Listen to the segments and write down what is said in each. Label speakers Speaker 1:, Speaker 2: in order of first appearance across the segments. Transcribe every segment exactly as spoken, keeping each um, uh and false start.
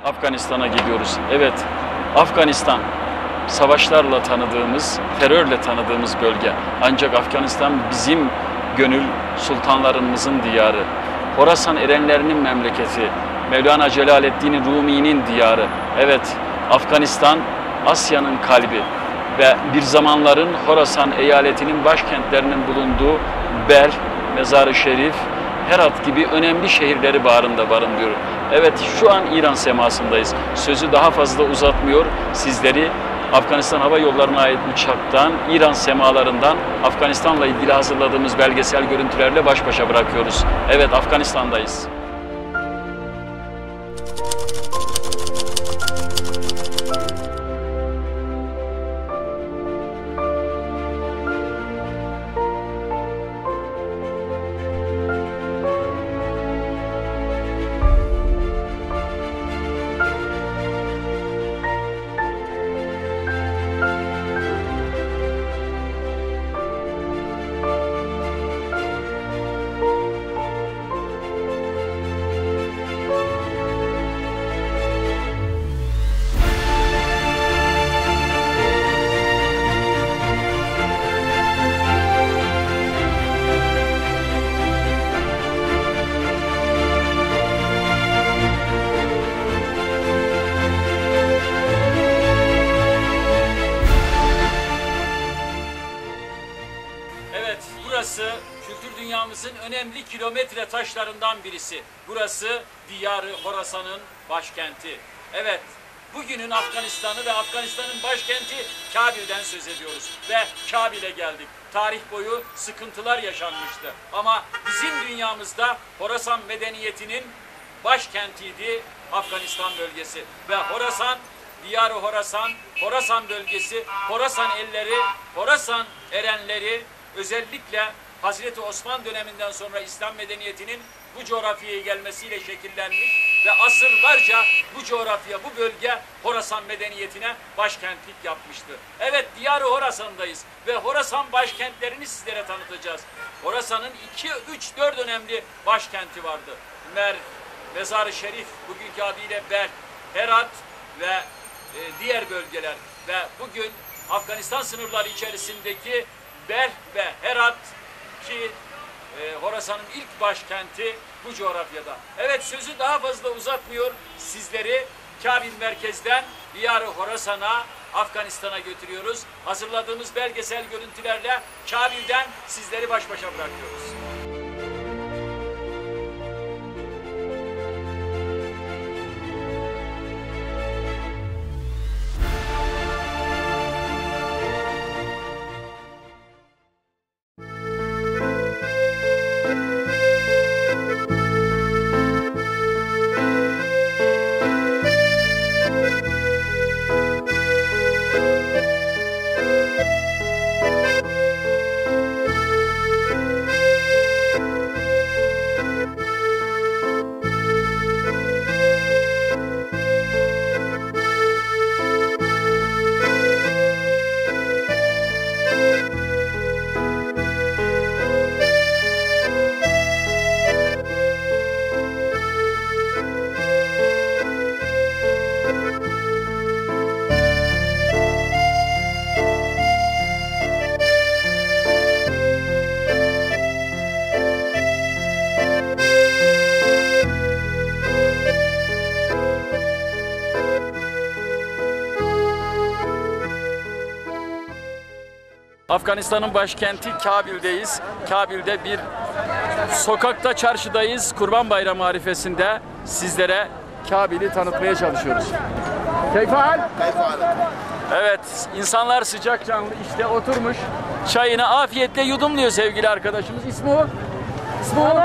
Speaker 1: Afganistan'a gidiyoruz. Evet, Afganistan savaşlarla tanıdığımız, terörle tanıdığımız bölge. Ancak Afganistan bizim gönül sultanlarımızın diyarı. Horasan erenlerinin memleketi. Mevlana Celaleddin Rumi'nin diyarı. Evet, Afganistan Asya'nın kalbi ve bir zamanların Horasan eyaletinin başkentlerinin bulunduğu Bel, Mezar-ı Şerif, Herat gibi önemli şehirleri bağrında barındırıyor. Evet, şu an İran semasındayız. Sözü daha fazla uzatmıyor. Sizleri Afganistan Hava Yolları'na ait uçaktan, İran semalarından Afganistan'la ilgili hazırladığımız belgesel görüntülerle baş başa bırakıyoruz. Evet, Afganistan'dayız. Burası kültür dünyamızın önemli kilometre taşlarından birisi. Burası diyarı Horasan'ın başkenti. Evet, bugünün Afganistan'ı ve Afganistan'ın başkenti Kabil'den söz ediyoruz. Ve Kabil'e geldik. Tarih boyu sıkıntılar yaşanmıştı. Ama bizim dünyamızda Horasan medeniyetinin başkentiydi Afganistan bölgesi. Ve Horasan, diyarı Horasan, Horasan bölgesi, Horasan elleri, Horasan erenleri, özellikle Hazreti Osman döneminden sonra İslam medeniyetinin bu coğrafyaya gelmesiyle şekillenmiş ve asırlarca bu coğrafya, bu bölge Horasan medeniyetine başkentlik yapmıştı. Evet, diyarı Horasan'dayız ve Horasan başkentlerini sizlere tanıtacağız. Horasan'ın iki, üç, dört önemli başkenti vardı. Mer, Mezar-ı Şerif, bugünkü adıyla Bel, Herat ve e, diğer bölgeler ve bugün Afganistan sınırları içerisindeki Bel ve Herat ki e, Horasan'ın ilk başkenti bu coğrafyada. Evet, sözü daha fazla uzatmıyor. Sizleri Kabil merkezden diyarı Horasan'a, Afganistan'a götürüyoruz. Hazırladığımız belgesel görüntülerle Kabil'den sizleri baş başa bırakıyoruz. Afganistan'ın başkenti Kabil'deyiz. Kabil'de bir sokakta, çarşıdayız. Kurban Bayramı arifesinde sizlere Kabil'i tanıtmaya çalışıyoruz. Keyfal? Evet, insanlar sıcak canlı işte oturmuş. Çayını afiyetle yudumluyor sevgili arkadaşımız. İsmi o? İsmi o?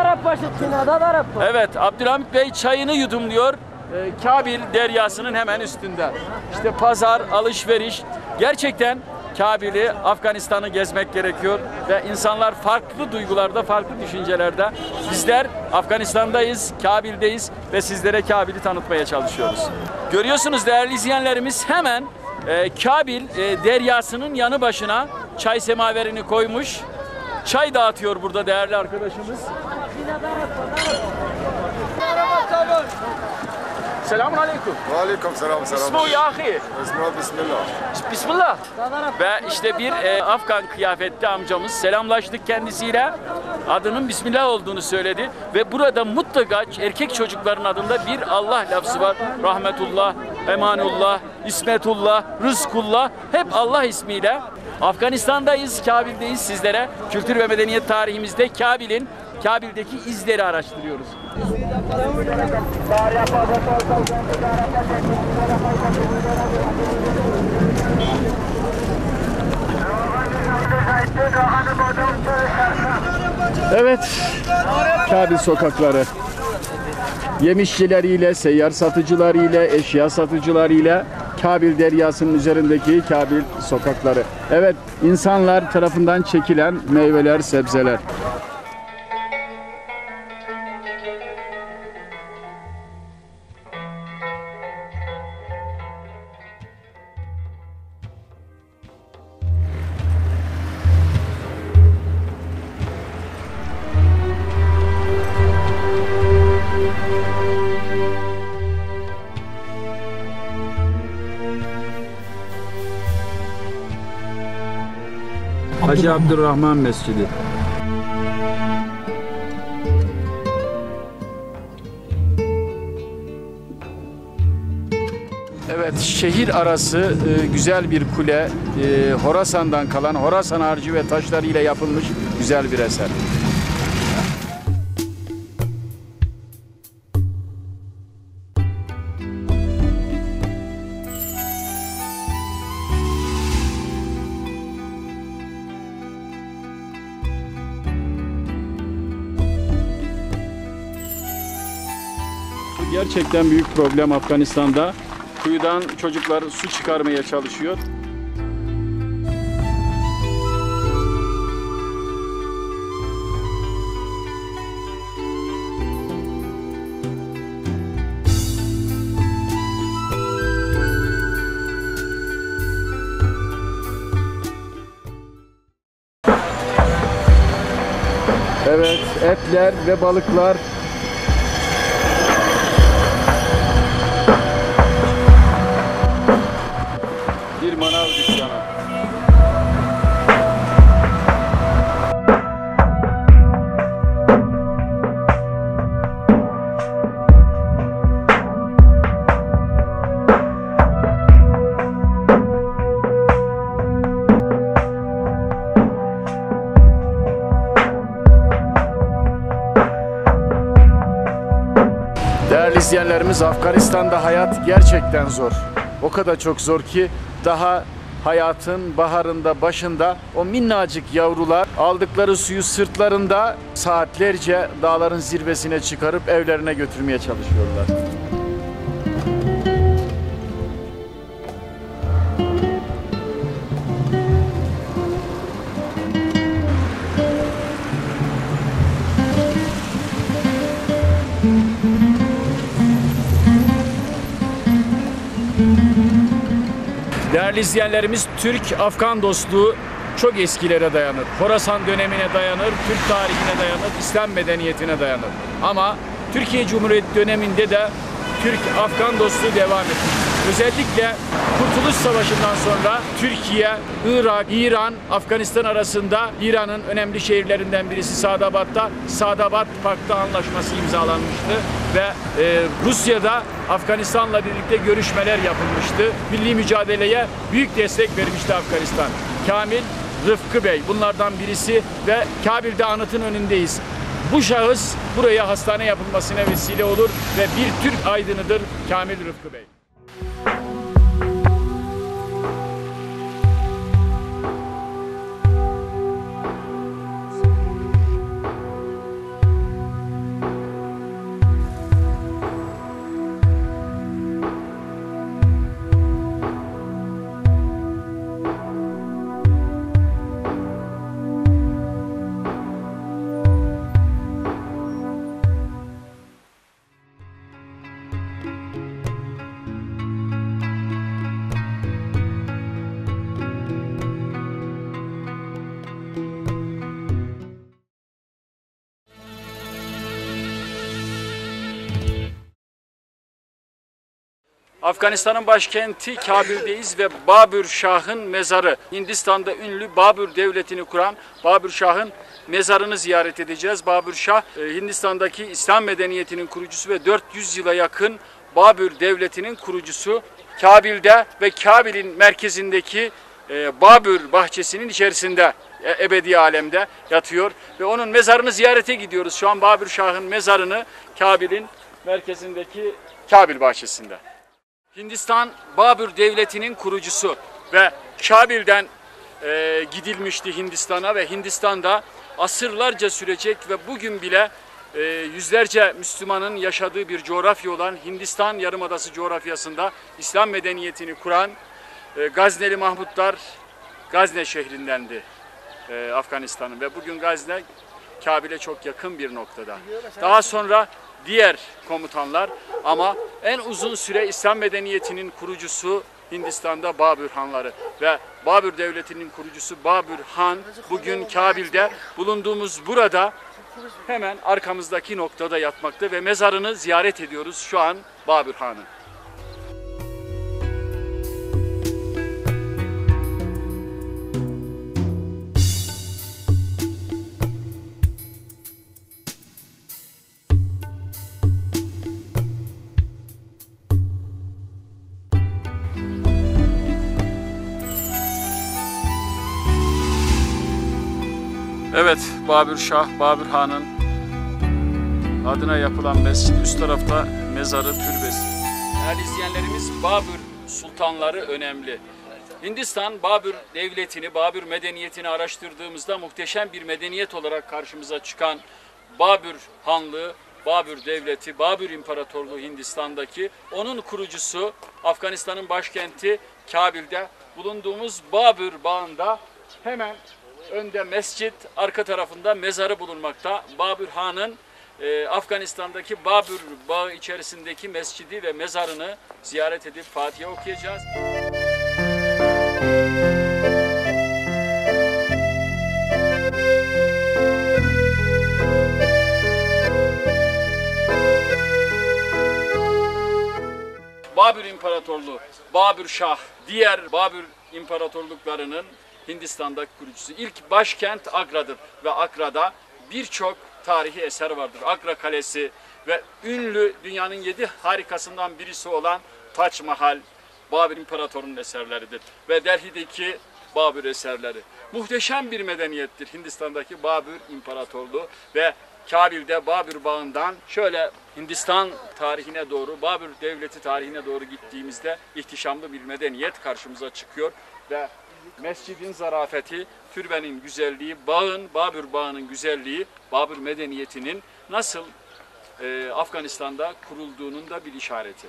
Speaker 1: Evet, Abdülhamit Bey çayını yudumluyor. Ee, Kabil deryasının hemen üstünde. İşte pazar, alışveriş. Gerçekten Kabil'i, Afganistan'ı gezmek gerekiyor ve insanlar farklı duygularda, farklı düşüncelerde. Bizler Afganistan'dayız, Kabil'deyiz ve sizlere Kabil'i tanıtmaya çalışıyoruz. Görüyorsunuz değerli izleyenlerimiz, hemen e, Kabil e, deryasının yanı başına çay semaverini koymuş. Çay dağıtıyor burada değerli arkadaşımız. Selamun aleyküm.
Speaker 2: Aleyküm selam selam.
Speaker 1: İsmu ya ahi.
Speaker 2: İsmi Bismillah.
Speaker 1: Bismillah. Ve işte bir e, Afgan kıyafetli amcamız, selamlaştık kendisiyle. Adının Bismillah olduğunu söyledi. Ve burada mutlaka erkek çocukların adında bir Allah lafzı var. Rahmetullah, Emanullah, İsmetullah, Rızkullah. Hep Allah ismiyle. Afganistan'dayız, Kabil'deyiz sizlere. Kültür ve medeniyet tarihimizde Kabil'in, Kabil'deki izleri araştırıyoruz.
Speaker 3: Evet, Kabil sokakları. Yemişçileriyle, seyyar satıcılarıyla, eşya satıcılarıyla Kabil deryasının üzerindeki Kabil sokakları. Evet, insanlar tarafından çekilen meyveler, sebzeler. Hacı Abdurrahman Mescidi. Evet, şehir arası e, güzel bir kule, e, Horasan'dan kalan Horasan harcı ve taşlarıyla yapılmış güzel bir eser. Gerçekten büyük problem Afganistan'da. Kuyudan çocuklar su çıkarmaya çalışıyor. Evet, etler ve balıklar. Bir manav dükkanı. Değerli izleyenlerimiz, Afganistan'da hayat gerçekten zor. O kadar çok zor ki daha hayatın baharında, başında o minnacık yavrular aldıkları suyu sırtlarında saatlerce dağların zirvesine çıkarıp evlerine götürmeye çalışıyorlar. Değerli izleyenlerimiz, Türk-Afgan dostluğu çok eskilere dayanır. Horasan dönemine dayanır, Türk tarihine dayanır, İslam medeniyetine dayanır. Ama Türkiye Cumhuriyeti döneminde de Türk-Afgan dostluğu devam etmiştir. Özellikle Kurtuluş Savaşı'ndan sonra Türkiye, Irak, İran, Afganistan arasında İran'ın önemli şehirlerinden birisi Sadabad'da Sadabad Paktı Anlaşması imzalanmıştı ve e, Rusya'da Afganistan'la birlikte görüşmeler yapılmıştı. Milli mücadeleye büyük destek vermişti Afganistan. Kamil Rıfkı Bey bunlardan birisi ve Kabil'de anıtın önündeyiz. Bu şahıs buraya hastane yapılmasına vesile olur ve bir Türk aydınıdır Kamil Rıfkı Bey. Afganistan'ın başkenti Kabil'deyiz ve Babür Şah'ın mezarı, Hindistan'da ünlü Babür Devleti'ni kuran Babür Şah'ın mezarını ziyaret edeceğiz. Babür Şah, Hindistan'daki İslam medeniyetinin kurucusu ve dört yüz yıla yakın Babür Devleti'nin kurucusu. Kabil'de ve Kabil'in merkezindeki Babür bahçesinin içerisinde, ebedi alemde yatıyor ve onun mezarını ziyarete gidiyoruz. Şu an Babür Şah'ın mezarını Kabil'in merkezindeki Kabil bahçesinde. Hindistan Babür Devleti'nin kurucusu ve Kabil'den e, gidilmişti Hindistan'a ve Hindistan'da asırlarca sürecek ve bugün bile e, yüzlerce Müslümanın yaşadığı bir coğrafya olan Hindistan Yarımadası coğrafyasında İslam medeniyetini kuran e, Gazneli Mahmutlar Gazne şehrindendi e, Afganistan'ın ve bugün Gazne Kabil'e çok yakın bir noktada. Daha sonra diğer komutanlar ama en uzun süre İslam medeniyetinin kurucusu Hindistan'da Babür Hanları ve Babür Devleti'nin kurucusu Babür Han bugün Kabil'de bulunduğumuz burada hemen arkamızdaki noktada yatmakta ve mezarını ziyaret ediyoruz şu an Babür Han'ın. Evet, Babür Şah, Babür Han'ın adına yapılan mescid, üst tarafta mezarı, türbesi. Değerli izleyenlerimiz, Babür sultanları önemli. Hindistan, Babür devletini, Babür medeniyetini araştırdığımızda muhteşem bir medeniyet olarak karşımıza çıkan Babür Hanlığı, Babür Devleti, Babür İmparatorluğu Hindistan'daki, onun kurucusu Afganistan'ın başkenti Kabil'de bulunduğumuz Babür Bağı'nda hemen önde mescit, arka tarafında mezarı bulunmakta. Babür Han'ın e, Afganistan'daki Babür Bağı içerisindeki mescidi ve mezarını ziyaret edip Fatiha okuyacağız. Babür İmparatorluğu, Babür Şah, diğer Babür İmparatorluklarının Hindistan'daki kurucusu. İlk başkent Agra'dır ve Agra'da birçok tarihi eser vardır. Agra Kalesi ve ünlü dünyanın yedi harikasından birisi olan Taç Mahal, Babür İmparatorluğu'nun eserleridir. Ve Delhi'deki Babür eserleri. Muhteşem bir medeniyettir Hindistan'daki Babür İmparatorluğu ve Kabil'de Babür Bağı'ndan şöyle Hindistan tarihine doğru, Babür Devleti tarihine doğru gittiğimizde ihtişamlı bir medeniyet karşımıza çıkıyor ve mescidin zarafeti, türbenin güzelliği, bağın, Babür Bağı'nın güzelliği, Babür medeniyetinin nasıl e, Afganistan'da kurulduğunun da bir işareti.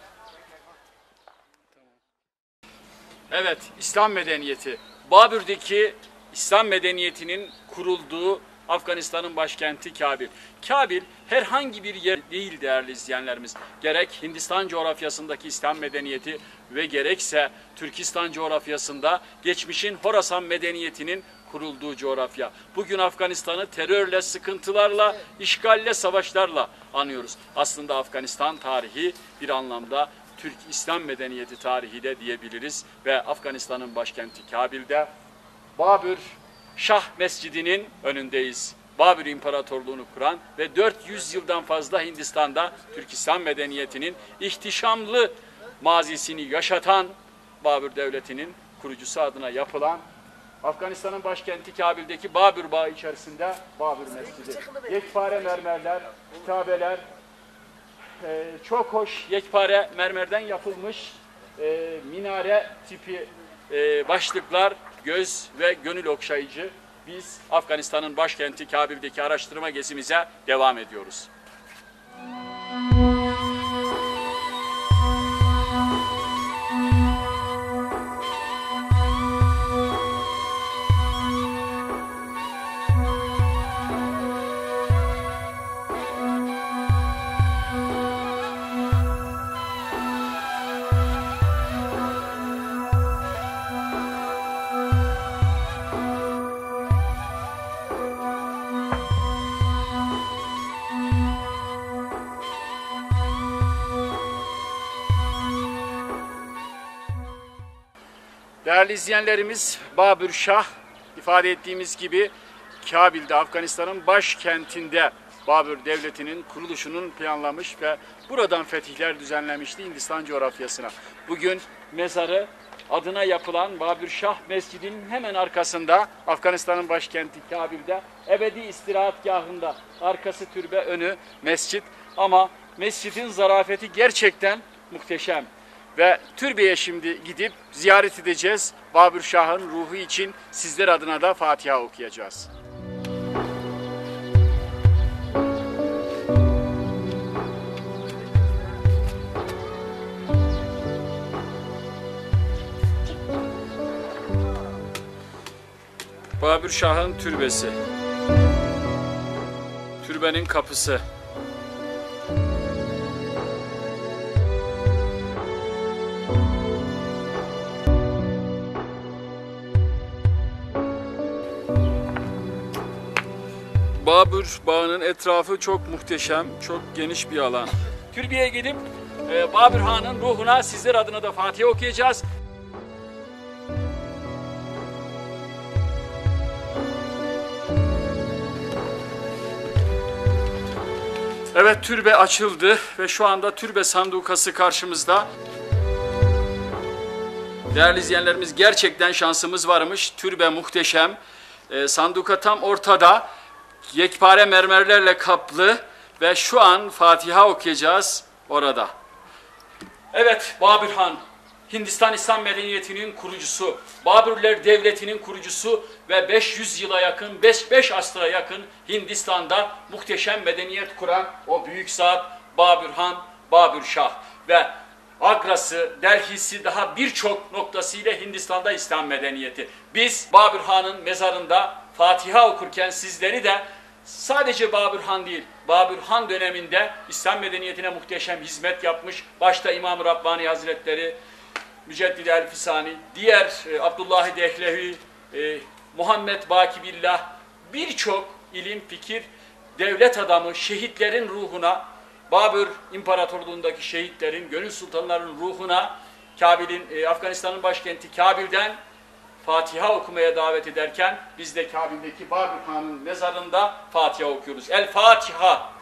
Speaker 3: Evet, İslam medeniyeti. Babür'deki İslam medeniyetinin kurulduğu Afganistan'ın başkenti Kabil. Kabil herhangi bir yer değil değerli izleyenlerimiz. Gerek Hindistan coğrafyasındaki İslam medeniyeti ve gerekse Türkistan coğrafyasında geçmişin Horasan medeniyetinin kurulduğu coğrafya. Bugün Afganistan'ı terörle, sıkıntılarla, işgalle, savaşlarla anıyoruz. Aslında Afganistan tarihi bir anlamda Türk İslam medeniyeti tarihi de diyebiliriz ve Afganistan'ın başkenti Kabil'de Babür Şah Mescidi'nin önündeyiz. Babür İmparatorluğu'nu kuran ve dört yüz yıldan fazla Hindistan'da Türk İslam medeniyetinin ihtişamlı mazisini yaşatan Babür Devleti'nin kurucusu adına yapılan Afganistan'ın başkenti Kabil'deki Babür Bağı içerisinde Babür Mescidi. Yekpare mermerler, kitabeler, e, çok hoş yekpare mermerden yapılmış e, minare tipi e, başlıklar, göz ve gönül okşayıcı. Biz Afganistan'ın başkenti Kabil'deki araştırma gezimize devam ediyoruz. Değerli izleyenlerimiz, Babür Şah ifade ettiğimiz gibi Kabil'de, Afganistan'ın başkentinde Babür Devleti'nin kuruluşunun planlamış ve buradan fetihler düzenlemişti Hindistan coğrafyasına. Bugün mezarı adına yapılan Babür Şah Mescidi'nin hemen arkasında, Afganistan'ın başkenti Kabil'de, ebedi istirahatgahında, arkası türbe, önü mescit. Ama mescidin zarafeti gerçekten muhteşem. Ve türbeye şimdi gidip ziyaret edeceğiz. Babür Şah'ın ruhu için sizler adına da Fatiha okuyacağız. Babür Şah'ın türbesi. Türbenin kapısı. Babür Bağı'nın etrafı çok muhteşem, çok geniş bir alan. Türbeye gidip e, Babür Han'ın ruhuna sizler adına da Fatiha okuyacağız. Evet, türbe açıldı ve şu anda türbe sandukası karşımızda. Değerli izleyenlerimiz, gerçekten şansımız varmış. Türbe muhteşem. E, sanduka tam ortada. Yekpare mermerlerle kaplı ve şu an Fatiha okuyacağız orada. Evet, Babür Han, Hindistan İslam medeniyetinin kurucusu, Babürler Devleti'nin kurucusu ve beş yüz yıla yakın, beş asra yakın Hindistan'da muhteşem medeniyet kuran o büyük zat Babür Han, Babür Şah ve Agra'sı, Delhi'si, daha birçok noktasıyla Hindistan'da İslam medeniyeti. Biz Babür Han'ın mezarında Fatiha okurken sizleri de sadece Babür Han değil, Babür Han döneminde İslam medeniyetine muhteşem hizmet yapmış, başta İmam-ı Rabbani Hazretleri, Müceddid el-Fisani, diğer e, Abdullah Dehlevi, e, Muhammed Baki Billah, birçok ilim, fikir, devlet adamı, şehitlerin ruhuna, Babür İmparatorluğundaki şehitlerin, gönül sultanların ruhuna, Kabil'in, e, Afganistan'ın başkenti Kabil'den Fatiha okumaya davet ederken biz de Kabil'deki Babür Han'ın mezarında Fatiha okuyoruz. El Fatiha.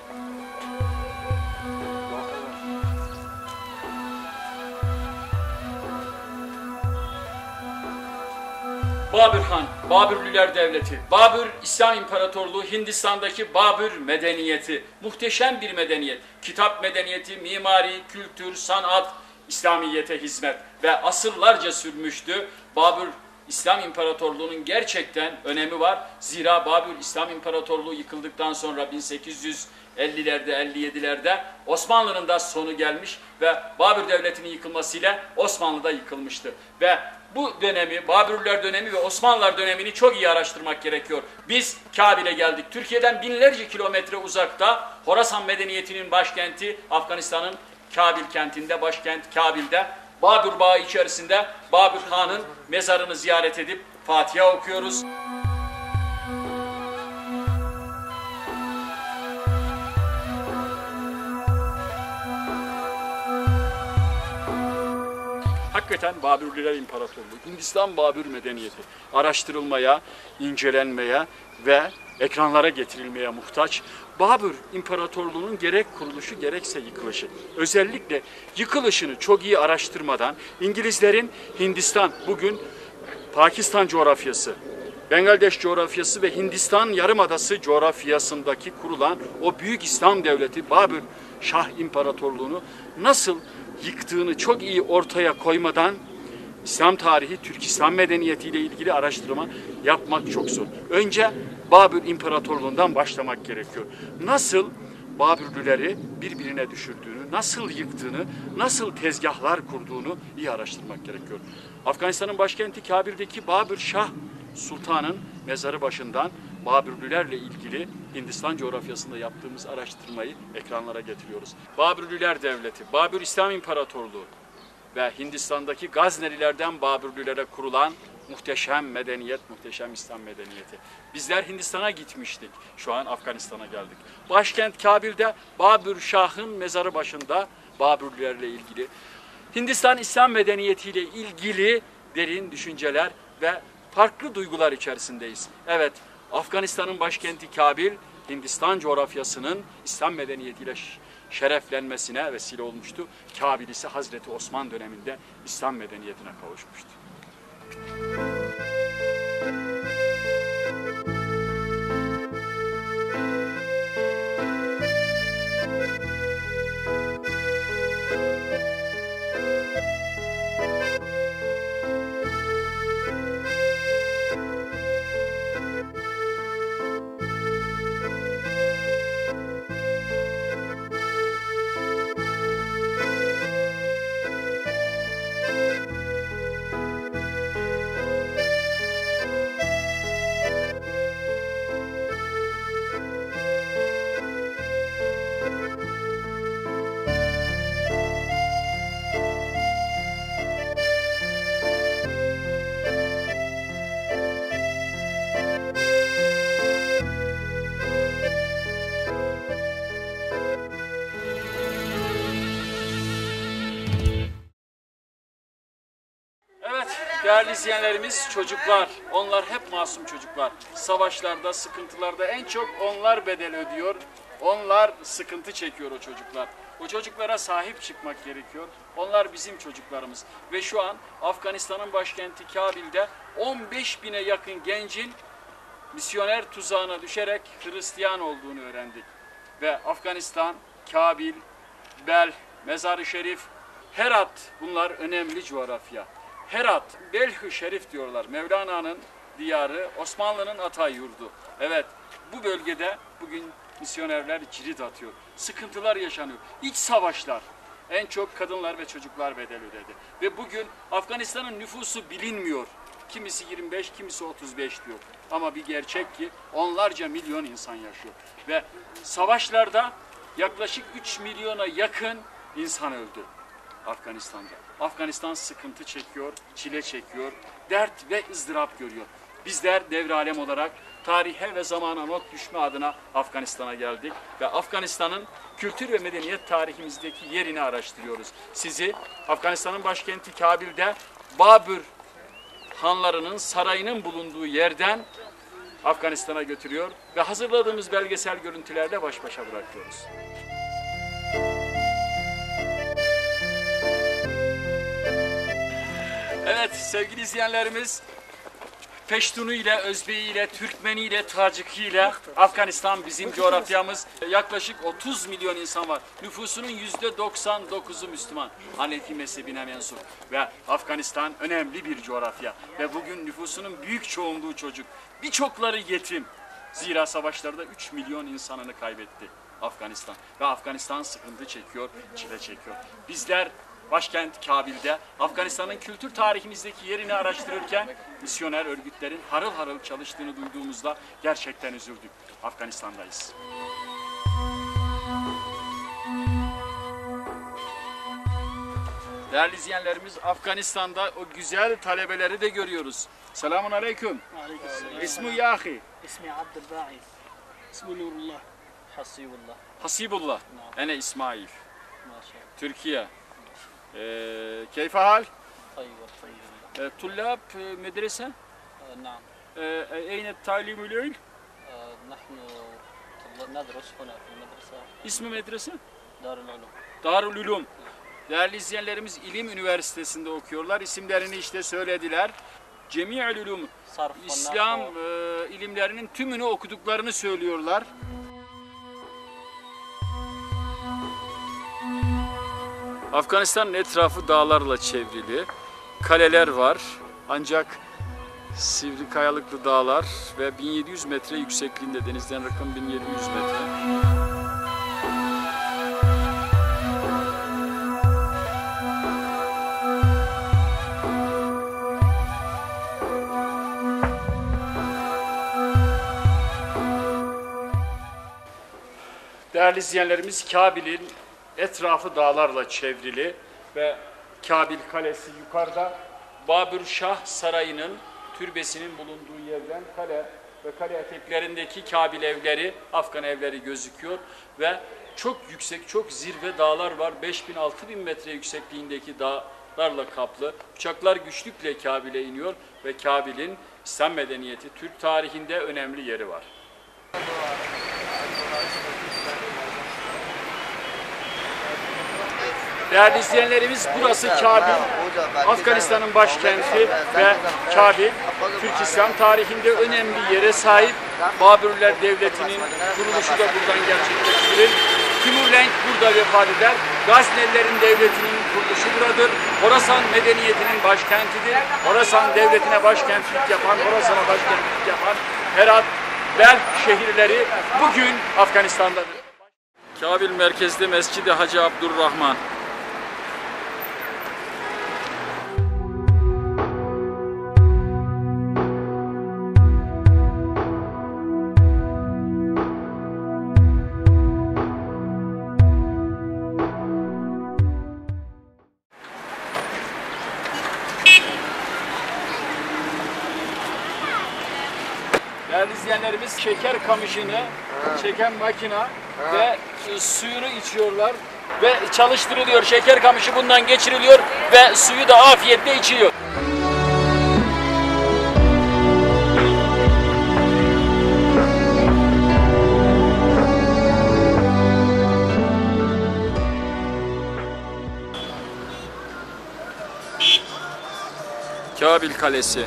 Speaker 3: Babür Han, Babürlüler Devleti, Babür İslam İmparatorluğu, Hindistan'daki Babür medeniyeti, muhteşem bir medeniyet. Kitap medeniyeti, mimari, kültür, sanat, İslamiyete hizmet ve asırlarca sürmüştü. Babür İslam İmparatorluğu'nun gerçekten önemi var. Zira Babür İslam İmparatorluğu yıkıldıktan sonra bin sekiz yüz ellilerde, elli yedilerde Osmanlı'nın da sonu gelmiş ve Babür Devleti'nin yıkılmasıyla Osmanlı da yıkılmıştı. Ve bu dönemi, Babürler dönemi ve Osmanlılar dönemini çok iyi araştırmak gerekiyor. Biz Kabil'e geldik. Türkiye'den binlerce kilometre uzakta, Horasan medeniyetinin başkenti Afganistan'ın Kabil kentinde, başkent Kabil'de, Babür Bağı içerisinde Babür Han'ın mezarını ziyaret edip Fatiha okuyoruz. Hakikaten Babürlüler İmparatorluğu, Hindistan Babür medeniyeti araştırılmaya, incelenmeye ve ekranlara getirilmeye muhtaç. Babür İmparatorluğu'nun gerek kuruluşu gerekse yıkılışı. Özellikle yıkılışını çok iyi araştırmadan İngilizlerin Hindistan, bugün Pakistan coğrafyası, Bangladeş coğrafyası ve Hindistan Yarımadası coğrafyasındaki kurulan o büyük İslam devleti Babür Şah İmparatorluğu'nu nasıl yıktığını çok iyi ortaya koymadan İslam tarihi, Türk İslam medeniyeti ile ilgili araştırma yapmak çok zor. Önce Babür İmparatorluğundan başlamak gerekiyor. Nasıl Babürlüleri birbirine düşürdüğünü, nasıl yıktığını, nasıl tezgahlar kurduğunu iyi araştırmak gerekiyor. Afganistan'ın başkenti Kabil'deki Babür Şah Sultan'ın mezarı başından Babürlülerle ilgili Hindistan coğrafyasında yaptığımız araştırmayı ekranlara getiriyoruz. Babürlüler Devleti, Babür İslam İmparatorluğu ve Hindistan'daki Gaznelilerden Babürlülere kurulan muhteşem medeniyet, muhteşem İslam medeniyeti. Bizler Hindistan'a gitmiştik. Şu an Afganistan'a geldik. Başkent Kabil'de Babür Şah'ın mezarı başında Babürlülerle ilgili, Hindistan İslam medeniyetiyle ilgili
Speaker 1: derin düşünceler ve farklı duygular içerisindeyiz. Evet, Afganistan'ın başkenti Kabil, Hindistan coğrafyasının İslam medeniyetiyle şereflenmesine vesile olmuştu. Kabil ise Hazreti Osman döneminde İslam medeniyetine kavuşmuştu. Değerli izleyenlerimiz, çocuklar, onlar hep masum çocuklar. Savaşlarda, sıkıntılarda en çok onlar bedel ödüyor. Onlar sıkıntı çekiyor o çocuklar. O çocuklara sahip çıkmak gerekiyor. Onlar bizim çocuklarımız. Ve şu an Afganistan'ın başkenti Kabil'de on beş bine yakın gencin misyoner tuzağına düşerek Hristiyan olduğunu öğrendik. Ve Afganistan, Kabil, Bel, Mezar-ı Şerif, Herat, bunlar önemli coğrafya. Herat, Belh-i Şerif diyorlar. Mevlana'nın diyarı, Osmanlı'nın ata yurdu. Evet, bu bölgede bugün misyonerler cirit atıyor. Sıkıntılar yaşanıyor. İç savaşlar. En çok kadınlar ve çocuklar bedel ödedi. Ve bugün Afganistan'ın nüfusu bilinmiyor. Kimisi yirmi beş, kimisi otuz beş diyor. Ama bir gerçek ki onlarca milyon insan yaşıyor. Ve savaşlarda yaklaşık üç milyona yakın insan öldü Afganistan'da. Afganistan sıkıntı çekiyor, çile çekiyor, dert ve ızdırap görüyor. Bizler devre alem olarak tarihe ve zamana not düşme adına Afganistan'a geldik ve Afganistan'ın kültür ve medeniyet tarihimizdeki yerini araştırıyoruz. Sizi Afganistan'ın başkenti Kabil'de Babür hanlarının sarayının bulunduğu yerden Afganistan'a götürüyor ve hazırladığımız belgesel görüntülerle baş başa bırakıyoruz. Evet sevgili izleyenlerimiz, Peştunu ile, Özbeği ile, Türkmeni ile, Taciki ile Afganistan bizim coğrafyamız. Yaklaşık otuz milyon insan var. Nüfusunun yüzde doksan dokuzu Müslüman. Hanefi mezhebine mensup. Ve Afganistan önemli bir coğrafya. Ve bugün nüfusunun büyük çoğunluğu çocuk. Birçokları yetim. Zira savaşlarda üç milyon insanını kaybetti Afganistan. Ve Afganistan sıkıntı çekiyor, çile çekiyor. Bizler başkent Kabil'de Afganistan'ın kültür tarihimizdeki yerini araştırırken misyoner örgütlerin harıl harıl çalıştığını duyduğumuzda gerçekten üzüldük. Afganistan'dayız. Değerli izleyenlerimiz, Afganistan'da o güzel talebeleri de görüyoruz. Selamun aleyküm. İsmi yahi.
Speaker 4: اسمي عبد الباعث. اسمه نور الله. حسيب الله.
Speaker 1: Hasibullah. Ene İsmail.
Speaker 4: ما شاء الله.
Speaker 1: Türkiye. كيف حال؟
Speaker 4: طيب طيب.
Speaker 1: طلاب مدرسة؟
Speaker 4: آه، نعم.
Speaker 1: أين التعليم اليوم؟
Speaker 4: آه، نحن طل- ندرس هنا في المدرسة
Speaker 1: İsmi medrese?
Speaker 4: دار العلوم.
Speaker 1: Darül Ulum. Değerli izleyenlerimiz, İlim Üniversitesi'nde okuyorlar. İsimlerini işte söylediler. Cemi'ül Ulum,
Speaker 4: صرف
Speaker 1: İslam
Speaker 4: والنحو.
Speaker 1: e, ilimlerinin tümünü okuduklarını söylüyorlar. Afganistan'ın etrafı dağlarla çevrili. Kaleler var. Ancak sivri kayalıklı dağlar ve bin yedi yüz metre yüksekliğinde, denizden rakım bin yedi yüz metre. Değerli izleyenlerimiz, Kabil'in etrafı dağlarla çevrili ve Kabil Kalesi yukarıda. Babür Şah Sarayı'nın türbesinin bulunduğu yerden kale ve kale eteklerindeki Kabil evleri, Afgan evleri gözüküyor ve çok yüksek, çok zirve dağlar var. beş bin altı bin metre yüksekliğindeki dağ
Speaker 3: bayraklarla kaplı. Uçaklar güçlükle Kabil'e iniyor ve Kabil'in İslam medeniyeti Türk tarihinde önemli yeri var. Değerli izleyenlerimiz, burası Kabil, Afganistan'ın başkenti ve Kabil, Türk İslam tarihinde önemli yere sahip. Babürler Devleti'nin kuruluşu da buradan gerçekleştirilir. Timurlenk burada vefat eder. Gaznelilerin devletinin kuruluşu buradır. Horasan medeniyetinin başkentidir. Horasan devletine başkentlik yapan, Horasan'a başkentlik yapan Herat, Belk şehirleri bugün Afganistan'dadır. Kabil merkezde Mescid-i Hacı Abdurrahman. Değerli izleyenlerimiz, şeker kamışını çeken makina ve e, suyunu içiyorlar ve çalıştırılıyor. Şeker kamışı bundan geçiriliyor ve suyu da afiyetle içiliyor. Kabil Kalesi.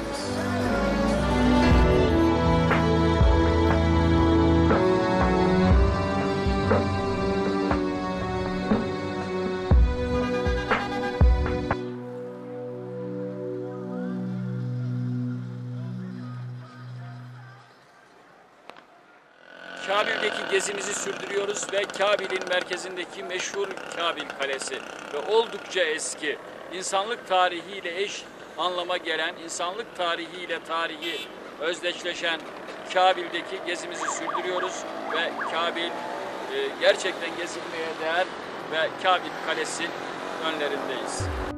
Speaker 3: Kabil'deki gezimizi sürdürüyoruz ve Kabil'in merkezindeki meşhur Kabil Kalesi ve oldukça eski, insanlık tarihiyle eş anlama gelen, insanlık tarihiyle tarihi özdeşleşen Kabil'deki gezimizi sürdürüyoruz ve Kabil e, gerçekten gezilmeye değer ve Kabil Kalesi önlerindeyiz.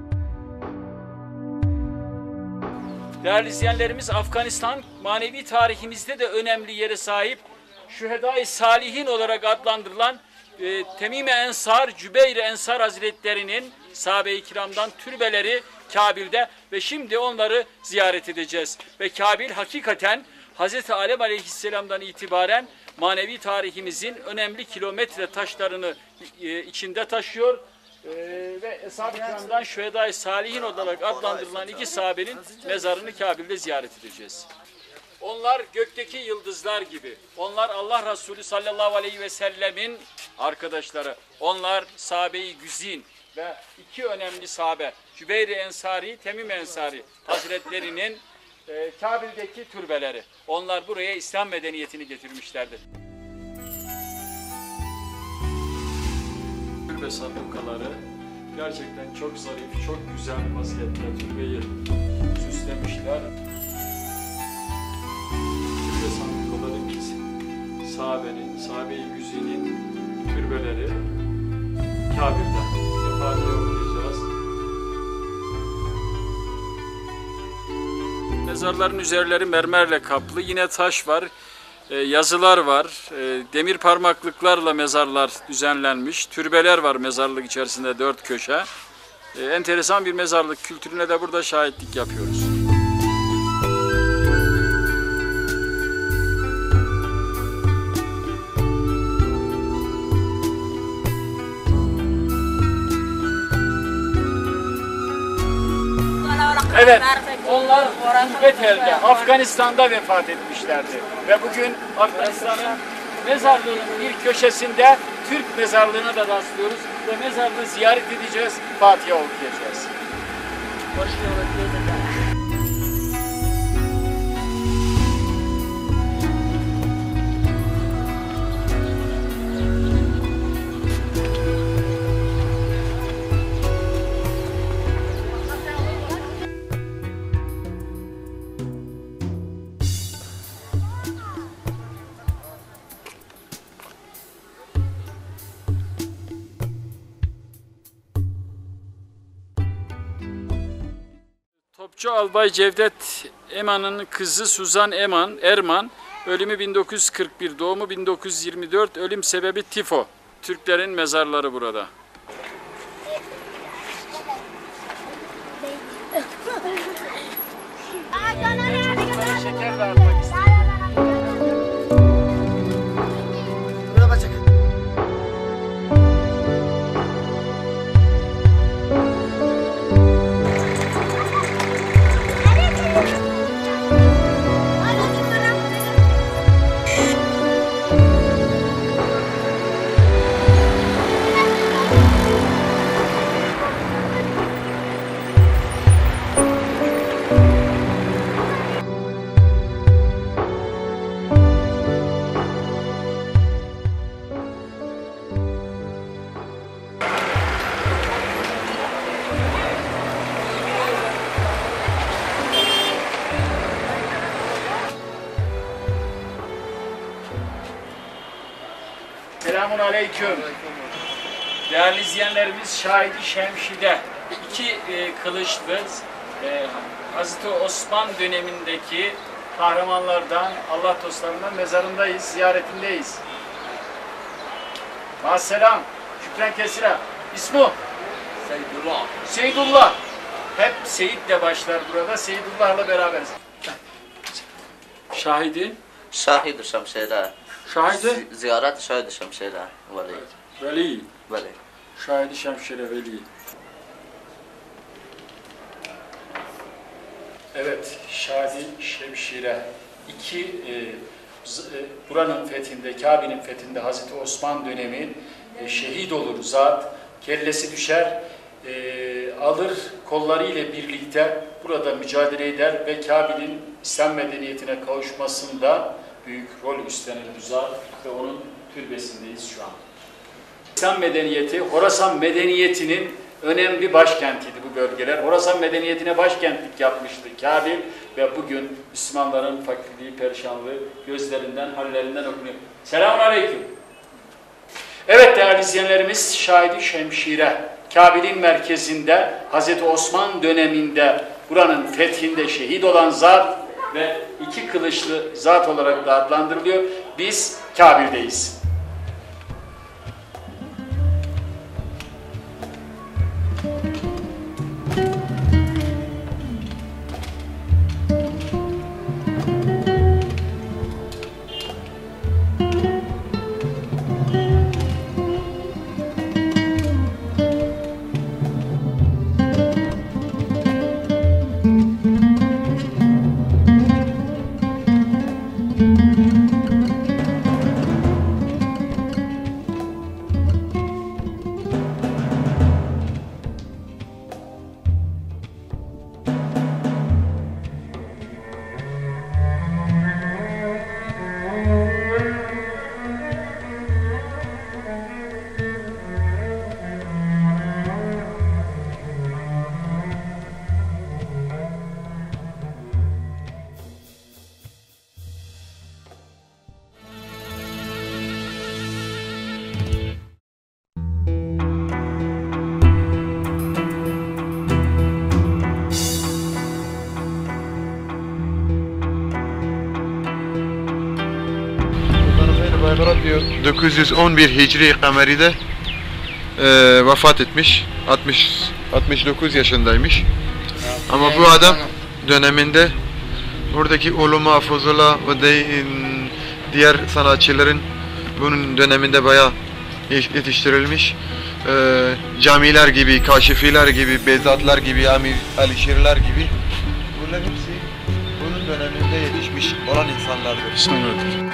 Speaker 3: Değerli izleyenlerimiz, Afganistan manevi tarihimizde de önemli yere sahip. Şühedai Salihin olarak adlandırılan e, Temime Ensar, Cübeyr Ensar Hazretleri'nin sahabe-i kiramdan türbeleri Kabil'de ve şimdi onları ziyaret edeceğiz. Ve Kabil hakikaten Hazreti Adem Aleyhisselam'dan itibaren manevi tarihimizin önemli kilometre taşlarını e, içinde taşıyor. Ee, ve Eshab-ı Kiram'dan Şühedai Salihin olarak adlandırılan iki sahabenin mezarını Kabil'de ziyaret edeceğiz. Onlar gökteki yıldızlar gibi. Onlar Allah Resulü sallallahu aleyhi ve sellemin arkadaşları. Onlar sahabe-i güzin ve iki önemli sahabe Cübeyr Ensari, Temim Ensari Hazretlerinin e, Kabil'deki türbeleri. Onlar buraya İslam medeniyetini getirmişlerdir. Türbe sandukaları gerçekten çok zarif, çok güzel vaziyette türbeyi süslemişler. Türbe sandukaları ikisi. Sahabenin, sahabe-i güzinin türbeleri Kabil'de. Fatiha okuyacağız. Mezarların üzerleri mermerle kaplı. Yine taş var. E, yazılar var, e, demir parmaklıklarla mezarlar düzenlenmiş, türbeler var mezarlık içerisinde dört köşe. E, enteresan bir mezarlık kültürüne de burada şahitlik yapıyoruz. Evet, onlar Betel'de, Afganistan'da vefat etmişlerdi. Ve bugün Afganistan'ın mezarlığının bir köşesinde Türk mezarlığına da rastlıyoruz. Ve mezarlığı ziyaret edeceğiz, Fatiha okuyacağız. Topçu Albay Cevdet Eman'ın kızı Suzan Eman, Erman, ölümü bin dokuz yüz kırk bir, doğumu bin dokuz yüz yirmi dört, ölüm sebebi tifo. Türklerin mezarları burada. Çocuklara şeker dağıtmak istedim. Selamun Aleyküm. Değerli izleyenlerimiz, Şahidi Şemşi'de iki e, kılıçlı e, Hazreti Osman dönemindeki kahramanlardan, Allah dostlarından mezarındayız, ziyaretindeyiz. Maselam, şükran kesira. İsmu?
Speaker 5: Seydullah.
Speaker 3: Seydullah. Hep Seyit'le başlar burada, Seydullah'la beraberiz. Şahidi?
Speaker 5: Şahid Şemşire.
Speaker 3: Şahidi?
Speaker 5: Ziyaret Şahid Şemşire. Veli.
Speaker 3: Veli.
Speaker 5: Veli.
Speaker 3: Şahidi Şemşire Veli. Evet, Şahidi Şemşire. İki, e, z, e, buranın fethinde, Kabe'nin fethinde Hazreti Osman dönemi e, şehit olur zat, kellesi düşer, e, alır kolları ile birlikte burada mücadele eder ve Kabe'nin İslam medeniyetine kavuşmasında büyük rol üstlenir bu zat ve onun türbesindeyiz şu an. İslam medeniyeti, Horasan medeniyetinin önemli başkentiydi bu bölgeler. Horasan medeniyetine başkentlik yapmıştı Kabil ve bugün Müslümanların fakirliği, perişanlığı gözlerinden, hallerinden okunuyor. Selamun Aleyküm. Evet değerli izleyenlerimiz, Şahidi Şemşire, Kabil'in merkezinde Hazreti Osman döneminde buranın fethinde şehit olan zat ve iki kılıçlı zat olarak da adlandırılıyor. Biz Kabil'deyiz.
Speaker 6: dokuz yüz on bir Hicri kameride e, vefat etmiş. altmış altmış dokuz yaşındaymış. Ama bu adam döneminde oradaki ulema, fuzula ve de, diğer sanatçıların bunun döneminde bayağı yetiştirilmiş. E, camiler gibi, kaşifiler gibi, bezatlar gibi, amir, alişirler gibi. Bunlar hepsi bunun döneminde yetişmiş olan insanlardır.
Speaker 3: İnsanlardır.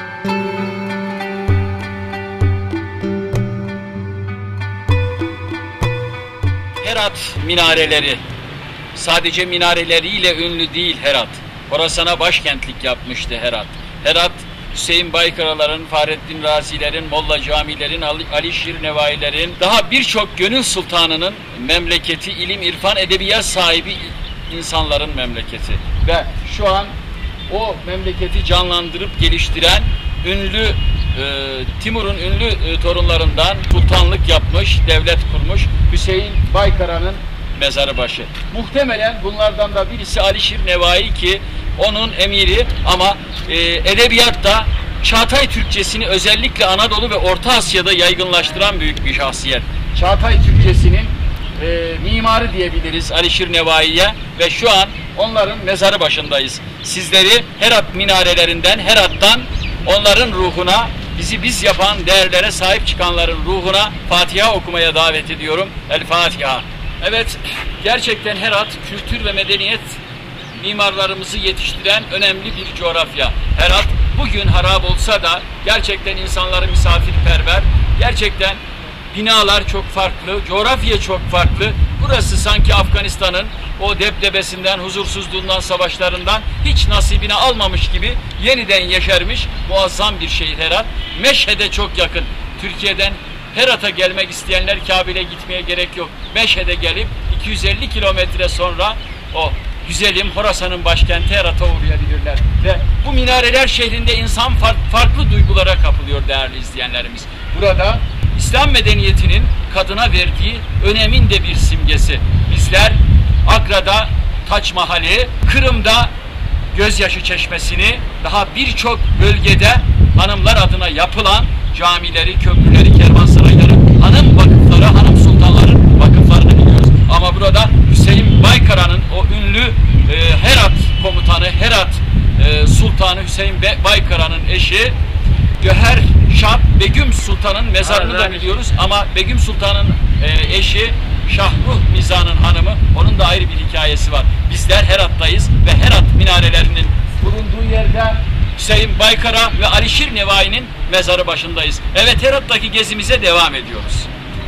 Speaker 3: Herat minareleri, sadece minareleriyle ünlü değil Herat. Horasan'a başkentlik yapmıştı Herat. Herat, Hüseyin Baykaraların, Fahrettin Razilerin, Molla Camilerin, Ali Şir Nevailerin, daha birçok gönül sultanının memleketi, ilim, irfan, edebiyat sahibi insanların memleketi. Ve şu an o memleketi canlandırıp geliştiren ünlü e, Timur'un ünlü e, torunlarından sultanlık yapmış, devlet kurmuş Hüseyin Baykara'nın mezarı başı. Muhtemelen bunlardan da birisi Ali Şir Nevai ki onun emiri ama e, edebiyatta Çağatay Türkçesini özellikle Anadolu ve Orta Asya'da yaygınlaştıran büyük bir şahsiyet. Çağatay Türkçesinin e, mimarı diyebiliriz Ali Şir Nevai'ye ve şu an
Speaker 1: onların mezarı başındayız. Sizleri Herat minarelerinden, Herat'tan onların ruhuna, bizi biz yapan değerlere sahip çıkanların ruhuna Fatiha okumaya davet ediyorum. El Fatiha. Evet, gerçekten Herat kültür ve medeniyet mimarlarımızı yetiştiren önemli bir coğrafya. Herat bugün harap olsa da gerçekten insanları misafirperver, gerçekten binalar çok farklı, coğrafya çok farklı. Burası sanki Afganistan'ın o debdebesinden, huzursuzluğundan, savaşlarından hiç nasibini almamış gibi yeniden yeşermiş muazzam bir şehir Herat. Meşhed'e çok yakın. Türkiye'den Herat'a gelmek isteyenler Kabil'e gitmeye gerek yok. Meşhed'e gelip iki yüz elli kilometre sonra o güzelim Horasan'ın başkenti Herat'a uğrayabilirler. Ve bu minareler şehrinde insan farklı duygulara kapılıyor değerli izleyenlerimiz. Burada İslam medeniyetinin kadına verdiği önemin de bir simgesi. Bizler Agra'da Taç Mahal'i, Kırım'da Gözyaşı Çeşmesi'ni, daha birçok bölgede hanımlar adına yapılan camileri, köprüleri, kervansarayları, hanım vakıfları, hanım sultanların vakıflarını biliyoruz. Ama burada Hüseyin Baykara'nın o ünlü e, Herat komutanı, Herat e, Sultanı Hüseyin Be Baykara'nın eşi Göher Şah Begüm Sultan'ın mezarını da biliyoruz. Ama Begüm Sultan'ın e, eşi Şahruh Mizan'ın hanımı, onun da ayrı bir hikayesi var. Bizler Herat'tayız ve Herat minarelerinin bulunduğu yerde Hüseyin Baykara ve Alişir Nevai'nin mezarı başındayız. Evet, Herat'taki gezimize devam ediyoruz.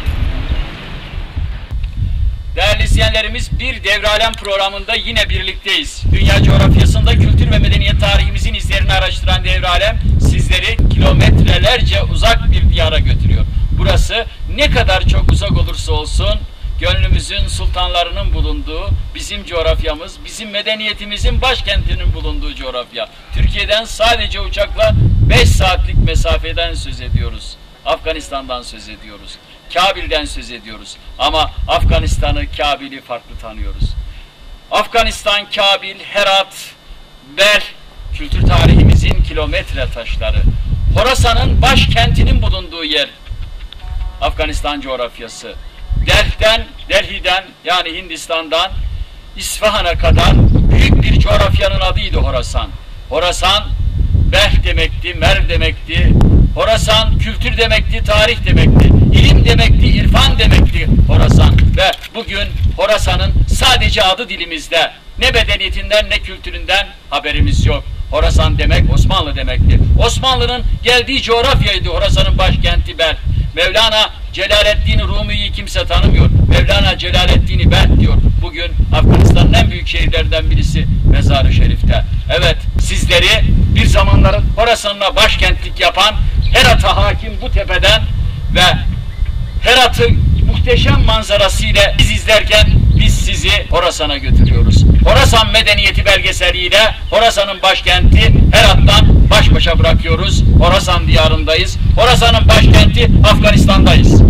Speaker 1: Değerli izleyenlerimiz, bir Devralem programında yine birlikteyiz. Dünya coğrafyasında kültür ve medeniyet tarihimizin izlerini araştıran Devralem sizleri kilometrelerce uzak bir diyara götürüyor. Burası ne kadar çok uzak olursa olsun gönlümüzün sultanlarının bulunduğu bizim coğrafyamız, bizim medeniyetimizin başkentinin bulunduğu coğrafya. Türkiye'den sadece uçakla beş saatlik mesafeden söz ediyoruz. Afganistan'dan söz ediyoruz. Kabil'den söz ediyoruz. Ama Afganistan'ı, Kabil'i farklı tanıyoruz. Afganistan, Kabil, Herat, Bel, kültür tarihimizin kilometre taşları. Horasan'ın başkentinin bulunduğu yer. Afganistan coğrafyası. Delh'den, Delhi'den yani Hindistan'dan İsfahan'a kadar büyük bir coğrafyanın adıydı Horasan. Horasan, Bel demekti, Merv demekti. Horasan kültür demekti, tarih demekti, ilim demekti, irfan demekti Horasan. Ve bugün Horasan'ın sadece adı dilimizde. Ne medeniyetinden ne kültüründen haberimiz yok. Horasan demek Osmanlı demekti. Osmanlı'nın geldiği coğrafyaydı Horasan'ın başkenti Bel. Mevlana Celaleddin Rumi'yi kimse tanımıyor. Mevlana Celaleddin'i Bel diyor. Bugün Afganistan'ın en büyük şehirlerinden birisi Mezar-ı Şerif'te. Evet, sizleri bir zamanların Horasan'ına başkentlik yapan Herat'a hakim bu tepeden ve Herat'ı muhteşem manzarasıyla biz izlerken biz sizi Horasan'a götürüyoruz. Horasan Medeniyeti belgeseliyle Horasan'ın başkenti Herat'tan baş başa bırakıyoruz. Horasan diyarındayız. Horasan'ın başkenti Afganistan'dayız.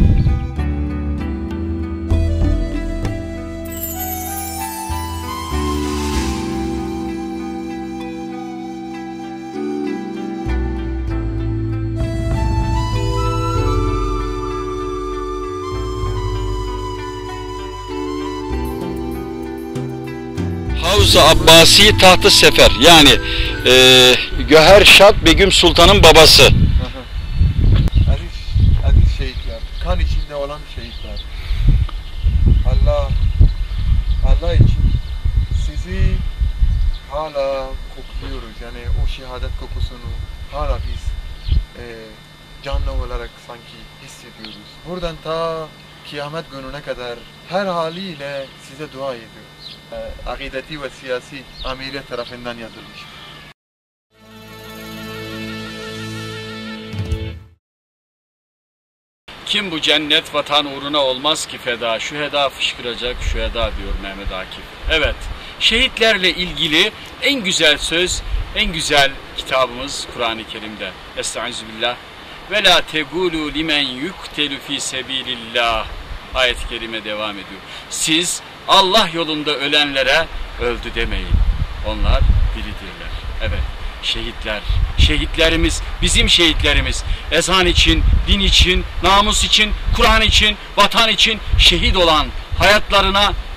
Speaker 1: Havz-ı Abbasi Taht-ı Sefer, yani e, Göher Şah Begüm Sultan'ın babası.
Speaker 6: Aziz, aziz şehitler, kan içinde olan şehitler. Allah, Allah için sizi hala kokluyoruz. Yani o şehadet kokusunu hala biz e, canlı olarak sanki hissediyoruz. Buradan ta kıyamet gününe kadar her haliyle size dua ediyoruz. E, akideti ve siyasi amire tarafından yazılmış.
Speaker 1: Kim bu cennet vatan uğruna olmaz ki feda, şüheda fışkıracak şüheda diyor Mehmet Akif. Evet, şehitlerle ilgili en güzel söz, en güzel kitabımız Kur'an-ı Kerim'de. Estağfirullah. Ve la tegulu limen yuktelu fi sebilillah. Ayet-i kerime devam ediyor. Siz Allah yolunda ölenlere öldü demeyin. Onlar diridirler. Evet, şehitler, şehitlerimiz, bizim şehitlerimiz. Ezan için, din için, namus için, Kur'an için, vatan için şehit olan, hayatlarına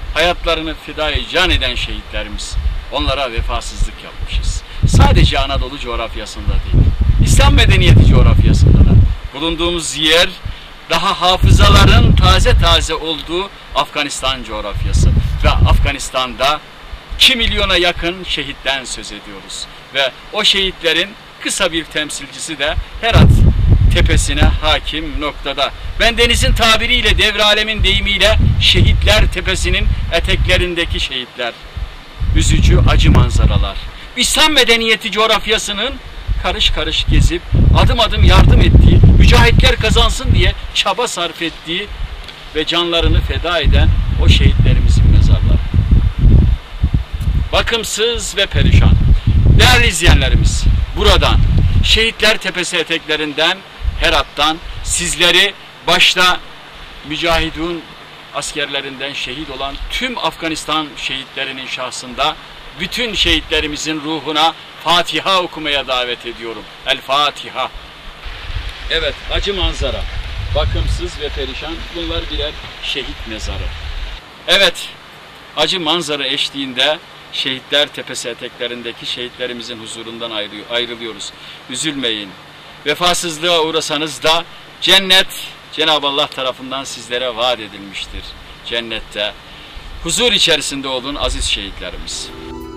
Speaker 3: hayatlarını fidai can eden şehitlerimiz. Onlara vefasızlık yapmışız. Sadece Anadolu coğrafyasında değil, İslam medeniyeti coğrafyasında da. Bulunduğumuz yer daha hafızaların taze taze olduğu Afganistan coğrafyası. Ve Afganistan'da iki milyona yakın şehitten söz ediyoruz. Ve o şehitlerin kısa bir temsilcisi de Herat tepesine hakim noktada. Ben denizin tabiriyle, devralemin deyimiyle Şehitler Tepesi'nin eteklerindeki şehitler. Üzücü, acı manzaralar. İslam medeniyeti coğrafyasının karış karış gezip adım adım yardım ettiği, mücahitler kazansın diye çaba sarf ettiği ve canlarını feda eden o şehitlerimizin mezarları. Bakımsız ve perişan. Değerli izleyenlerimiz, buradan Şehitler Tepesi eteklerinden, Herat'tan sizleri başta mücahidun askerlerinden şehit olan tüm Afganistan şehitlerinin şahsında bütün şehitlerimizin ruhuna Fatiha okumaya davet ediyorum. El Fatiha. Evet, acı manzara, bakımsız ve perişan, bunlar birer şehit mezarı. Evet, acı manzara eşliğinde Şehitler Tepesi eteklerindeki şehitlerimizin huzurundan ayrılıyoruz. Üzülmeyin. Vefasızlığa uğrasanız da cennet Cenab-ı Allah tarafından sizlere vaat edilmiştir. Cennette huzur içerisinde olun aziz şehitlerimiz.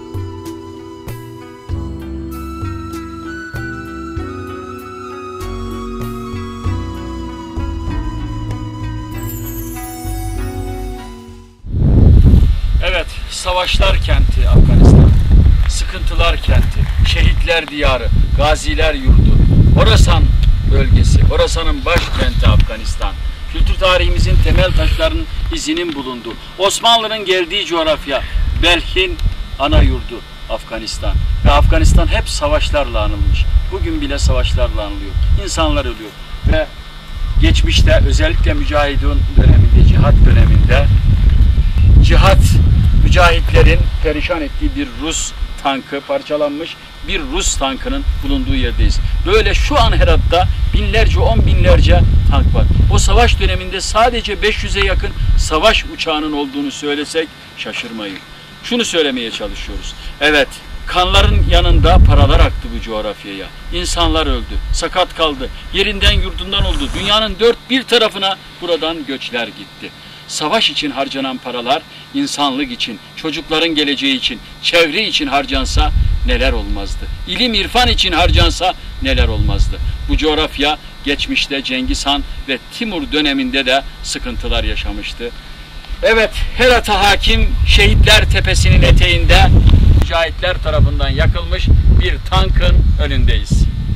Speaker 3: Evet, savaşlar kenti Afganistan, sıkıntılar kenti, şehitler diyarı, gaziler yurdu, Horasan bölgesi, Horasan'ın başkenti Afganistan. Kültür tarihimizin temel taşlarının izinin bulunduğu, Osmanlı'nın geldiği coğrafya, Belh'in ana yurdu Afganistan. Ve Afganistan hep savaşlarla anılmış. Bugün bile savaşlarla anılıyor. İnsanlar ölüyor. Ve geçmişte özellikle mücahidun döneminde, cihat döneminde cihat mücahitlerin perişan ettiği bir Rus tankı, parçalanmış bir Rus tankının bulunduğu yerdeyiz. Böyle şu an Herat'ta binlerce, on binlerce tank var. O savaş döneminde sadece beş yüze yakın savaş uçağının olduğunu söylesek şaşırmayın. Şunu söylemeye çalışıyoruz. Evet, kanların yanında paralar aktı bu coğrafyaya. İnsanlar öldü, sakat kaldı, yerinden yurdundan oldu. Dünyanın dört bir tarafına buradan göçler gitti. Savaş için harcanan paralar, insanlık için, çocukların geleceği için, çevre için harcansa neler olmazdı? İlim, irfan için harcansa neler olmazdı? Bu coğrafya geçmişte Cengiz Han ve Timur döneminde de sıkıntılar yaşamıştı. Evet, Herat'a hakim Şehitler Tepesi'nin eteğinde mücahitler tarafından yakılmış bir tankın önündeyiz.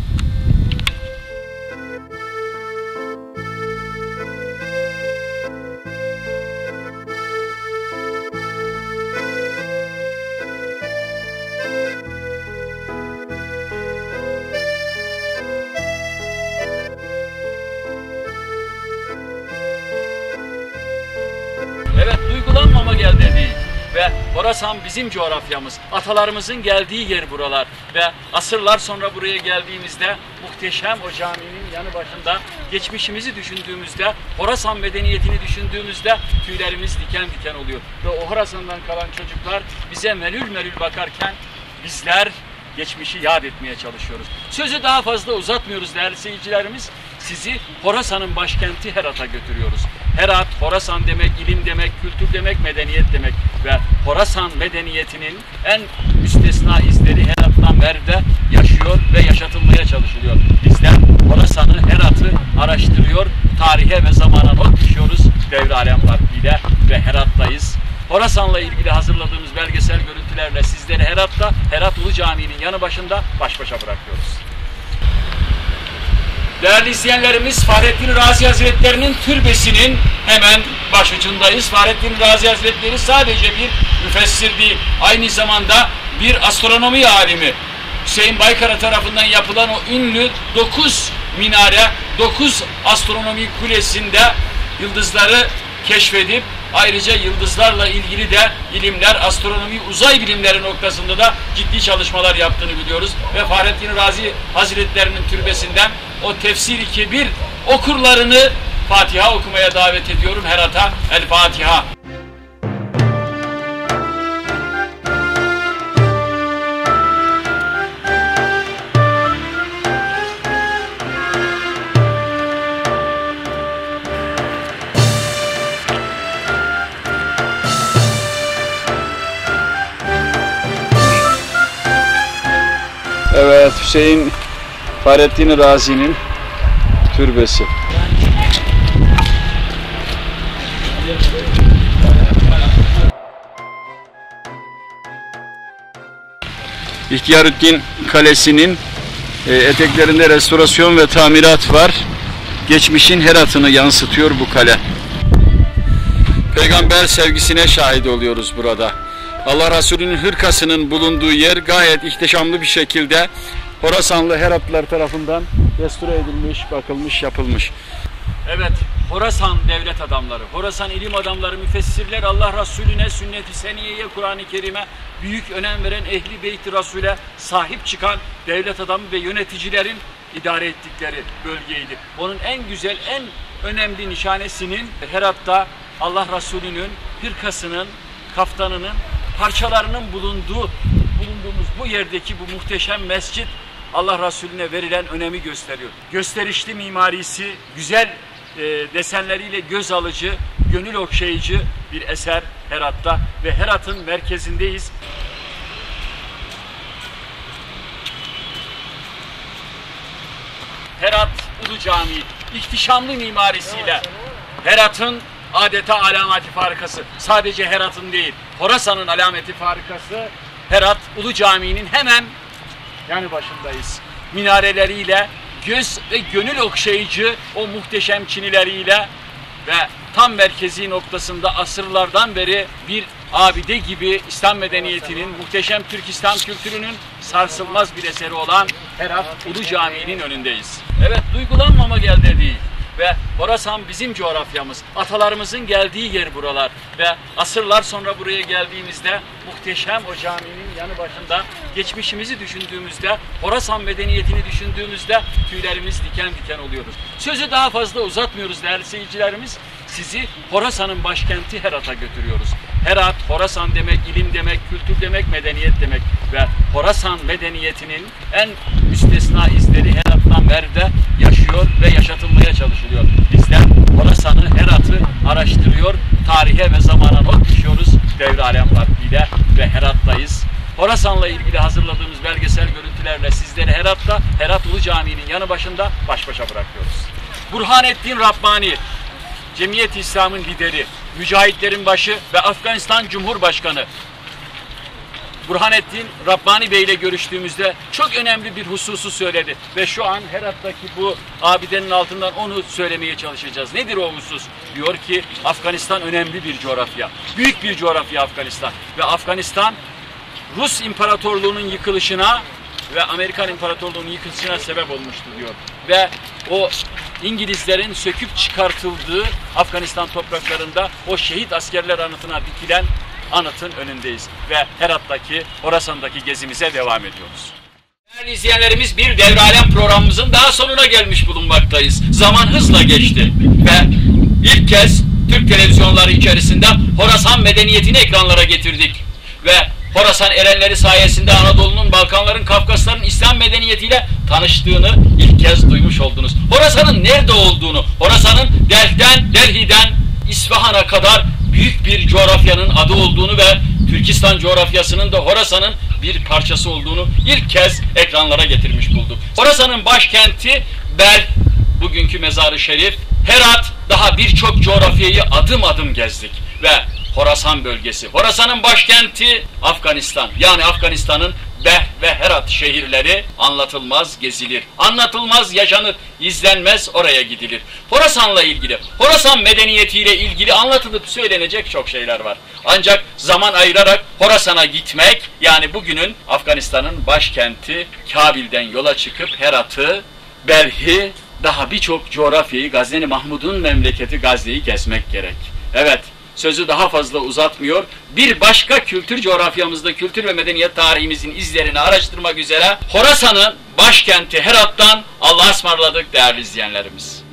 Speaker 3: Evet, duygulanmama gel dedi ve Horasan bizim coğrafyamız, atalarımızın geldiği yer buralar ve asırlar sonra buraya geldiğimizde muhteşem o caminin yanı başında geçmişimizi düşündüğümüzde, Horasan medeniyetini düşündüğümüzde tüylerimiz diken diken oluyor ve o Horasan'dan kalan çocuklar bize melül melül bakarken bizler geçmişi yad etmeye çalışıyoruz. Sözü daha fazla uzatmıyoruz değerli seyircilerimiz. Sizi Horasan'ın başkenti Herat'a götürüyoruz. Herat, Horasan demek, ilim demek, kültür demek, medeniyet demek ve Horasan medeniyetinin en müstesna izleri Herat'tan beri de yaşıyor ve yaşatılmaya çalışılıyor. Bizler Horasan'ı, Herat'ı araştırıyor, tarihe ve zamana not düşüyoruz Devralem vaktiyle ve Herat'tayız. Horasan'la ilgili hazırladığımız belgesel görüntülerle sizleri Herat'ta, Herat Ulu Camii'nin yanı başında baş başa bırakıyoruz. Değerli izleyenlerimiz, Fahrettin Razi Hazretleri'nin türbesinin hemen başucundayız. Fahrettin Razi Hazretleri sadece bir müfessir değil, aynı zamanda bir astronomi alimi. Hüseyin Baykara tarafından yapılan o ünlü dokuz minare, dokuz astronomi kulesinde yıldızları keşfedip ayrıca yıldızlarla ilgili de ilimler, astronomi, uzay bilimleri noktasında da ciddi çalışmalar yaptığını biliyoruz. Ve Fahrettin Razi Hazretleri'nin türbesinden o tefsir-i kebir okurlarını Fatiha okumaya davet ediyorum Herat'a. El Fatiha. Hüseyin Fahrettin Razi'nin türbesi. İhtiyarüddin Kalesi'nin e, eteklerinde restorasyon ve tamirat var. Geçmişin Herat'ını yansıtıyor bu kale. Peygamber sevgisine şahit oluyoruz burada. Allah Resulü'nün hırkasının bulunduğu yer gayet ihtişamlı bir şekilde Horasanlı Heratlılar tarafından restore edilmiş, bakılmış, yapılmış. Evet, Horasan devlet adamları, Horasan ilim adamları, müfessirler Allah Resulüne, sünnet-i seniyeye, Kur'an-ı Kerim'e büyük önem veren Ehli Beyt-i Resul'e sahip çıkan devlet adamı ve yöneticilerin idare ettikleri bölgeydi. Onun en güzel, en önemli nişanesinin Herat'ta Allah Resulü'nün hırkasının, kaftanının parçalarının bulunduğu, bulunduğumuz bu yerdeki bu muhteşem mescit Allah Resulüne verilen önemi gösteriyor. Gösterişli mimarisi, güzel e, desenleriyle göz alıcı, gönül okşayıcı bir eser Herat'ta ve Herat'ın merkezindeyiz. Herat Ulu Camii ihtişamlı mimarisiyle Herat'ın adeta alameti farikası. Sadece Herat'ın değil, Horasan'ın alameti farikası Herat Ulu Camii'nin hemen yanı başındayız. Minareleriyle, göz ve gönül okşayıcı o muhteşem çinileriyle ve tam merkezi noktasında asırlardan beri bir abide gibi İslam medeniyetinin, muhteşem Türk İslam kültürünün sarsılmaz bir eseri olan Herat Ulu Camii'nin önündeyiz. Evet, duygulanmama elde değil. Ve Horasan bizim coğrafyamız. Atalarımızın geldiği yer buralar. Ve asırlar sonra buraya geldiğimizde muhteşem o caminin yanı başında geçmişimizi düşündüğümüzde, Horasan medeniyetini düşündüğümüzde tüylerimiz diken diken oluyoruz. Sözü daha fazla uzatmıyoruz değerli seyircilerimiz. Sizi Horasan'ın başkenti Herat'a götürüyoruz. Herat, Horasan demek, ilim demek, kültür demek, medeniyet demek ve Horasan medeniyetinin en müstesna izleri Herat'tan beri de yaşıyor ve yaşatılmaya çalışılıyor. Bizler Horasan'ı, Herat'ı araştırıyor, tarihe ve zamana not düşüyoruz devre alem vaktiyle ve Herat'tayız. Horasan'la ilgili hazırladığımız belgesel görüntülerle sizleri Herat'ta, Herat Ulu Camii'nin yanı başında baş başa bırakıyoruz. Burhanettin Rabbani, Cemiyet-i İslam'ın lideri, mücahitlerin başı ve Afganistan Cumhurbaşkanı Burhanettin Rabbani Bey ile görüştüğümüzde çok önemli bir hususu söyledi. Ve şu an Herat'taki bu abidenin altından onu söylemeye çalışacağız. Nedir o husus? Diyor ki Afganistan önemli bir coğrafya. Büyük bir coğrafya Afganistan. Ve Afganistan Rus İmparatorluğu'nun yıkılışına ve Amerikan İmparatorluğu'nun yıkılışına sebep olmuştu diyor. Ve o İngilizlerin söküp çıkartıldığı Afganistan topraklarında o şehit askerler anıtına dikilen anıtın önündeyiz. Ve Herat'taki, Horasan'daki gezimize devam ediyoruz. Değerli izleyenlerimiz, bir Devre Alem programımızın daha sonuna gelmiş bulunmaktayız. Zaman hızla geçti ve ilk kez Türk televizyonları içerisinde Horasan medeniyetini ekranlara getirdik. Ve Horasan erenleri sayesinde Anadolu'nun, Balkanların, Kafkasların İslam medeniyetiyle tanıştığını ilk kez duymuş oldunuz. Horasan'ın nerede olduğunu, Horasan'ın Delh'den, Delhi'den İsfahan'a kadar büyük bir coğrafyanın adı olduğunu ve Türkistan coğrafyasının da Horasan'ın bir parçası olduğunu ilk kez ekranlara getirmiş bulduk. Horasan'ın başkenti Bel, bugünkü Mezar-ı Şerif, Herat, daha birçok coğrafyayı adım adım gezdik ve Horasan bölgesi, Horasan'ın başkenti Afganistan, yani Afganistan'ın Beh ve Herat şehirleri anlatılmaz gezilir, anlatılmaz yaşanır, izlenmez oraya gidilir. Horasan'la ilgili, Horasan medeniyetiyle ilgili anlatılıp söylenecek çok şeyler var. Ancak zaman ayırarak Horasan'a gitmek, yani bugünün Afganistan'ın başkenti Kabil'den yola çıkıp Herat'ı, Belh'i, daha birçok coğrafyayı, Gazneli Mahmud'un memleketi Gazze'yi gezmek gerek. Evet. Sözü daha fazla uzatmıyor. Bir başka kültür coğrafyamızda kültür ve medeniyet tarihimizin izlerini araştırmak üzere Horasan'ın başkenti Herat'tan Allah'a ısmarladık değerli izleyenlerimiz.